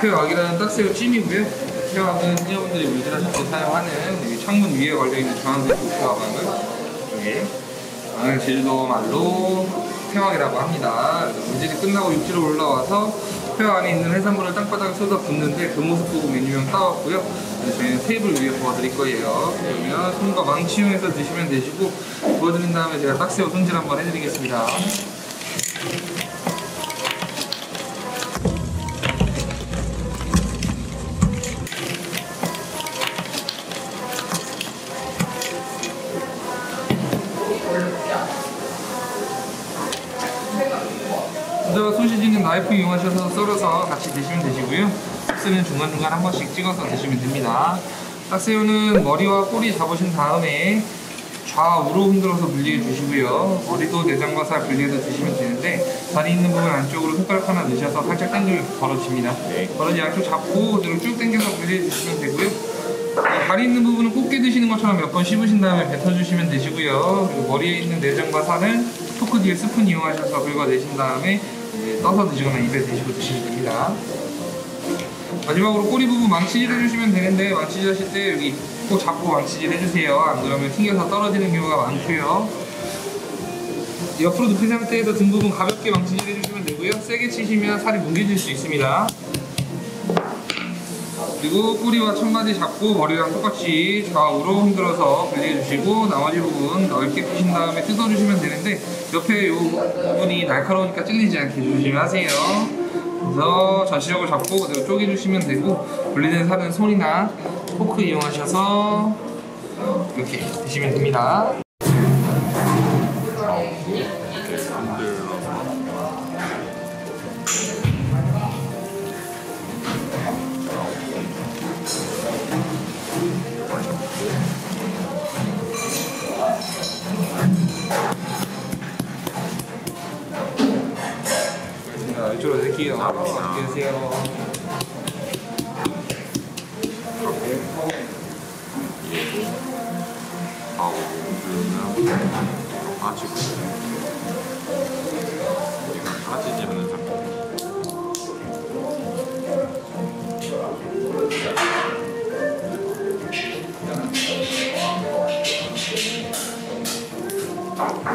폐왕이라는 딱새우 찜이고요. 폐왕은 여러분들이 물질하실 때 사용하는 여기 창문 위에 걸려있는 주황색 폐왕을 여기 제주도 말로 폐왕이라고 합니다. 물질이 끝나고 육지로 올라와서 폐왕 안에 있는 해산물을 땅바닥에 쏟아 붓는데 그 모습 보고 메뉴명 따왔고요. 저희는 테이블 위에 부어드릴 거예요. 그러면 손과 망치 이용해서 드시면 되시고, 부어드린 다음에 제가 딱새우 손질 한번 해드리겠습니다. 부드러운 소시지는 나이프 이용하셔서 썰어서 같이 드시면 되시고요. 소스는 중간중간 한 번씩 찍어서 드시면 됩니다. 딱새우는 머리와 꼬리 잡으신 다음에 좌우로 흔들어서 분리해 주시고요. 머리도 내장과 살 분리해서 드시면 되는데, 다리 있는 부분 안쪽으로 손가락 하나 넣으셔서 살짝 당기면 벌어집니다. 벌어지 양쪽 잡고 그대로 쭉 당겨서 분리해 주시면 되고요. 다리 있는 부분은 꽃게 드시는 것처럼 몇 번 씹으신 다음에 뱉어주시면 되시고요. 그리고 머리에 있는 내장과 살은 포크 뒤에 스푼 이용하셔서 긁어내신 다음에 떠서 드시거나 입에 대시고 드시면 됩니다. 마지막으로 꼬리 부분 망치질 해주시면 되는데, 망치질 하실 때 여기 꼭 잡고 망치질 해주세요. 안 그러면 튕겨서 떨어지는 경우가 많고요. 옆으로 눕힌 상태에서 등 부분 가볍게 망치질 해주시면 되고요. 세게 치시면 살이 뭉개질 수 있습니다. 그리고 꼬리와 첫마디 잡고 머리랑 똑같이 좌우로 흔들어서 분리해주시고, 나머지 부분 넓게 피신 다음에 뜯어주시면 되는데, 옆에 이 부분이 날카로우니까 찔리지 않게 조심하세요. 그래서 전시력을 잡고 그대로 쪼개주시면 되고, 분리된 살은 손이나 포크 이용하셔서 이렇게 드시면 됩니다. 이쪽으로 드릴게요. 맛있게 드세요. 하고 그러면 빠지고